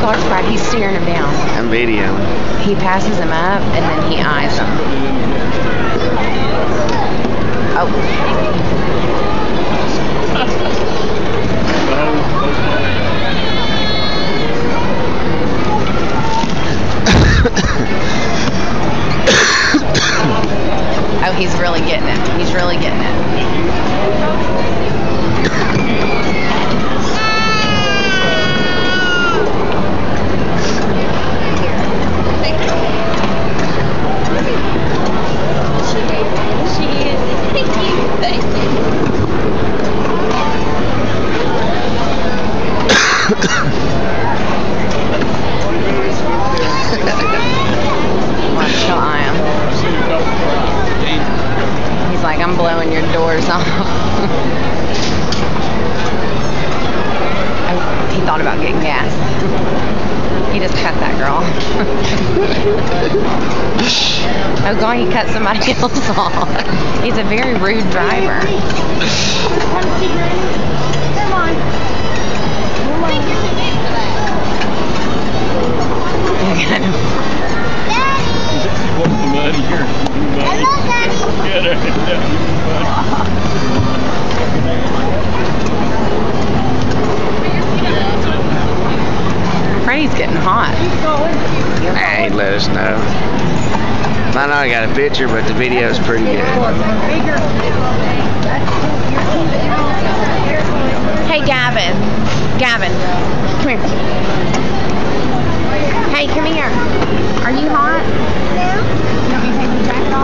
Clark's back. He's staring him down. I'm videoing. He passes him up, and then he eyes him. Oh. Oh, he's really getting it. He's really getting it. Watch, she'll eye him. He's like, I'm blowing your doors off. Oh, he thought about getting gas. He just cut that girl. Oh God, he cut somebody else off. He's a very rude driver. Come on. Freddie's getting hot. Hey, let us know. I know I got a picture, but the video's pretty good. Hey, Gavin. Gavin, come here. Hey, come here. Are you hot? No. You want me to take your jacket off?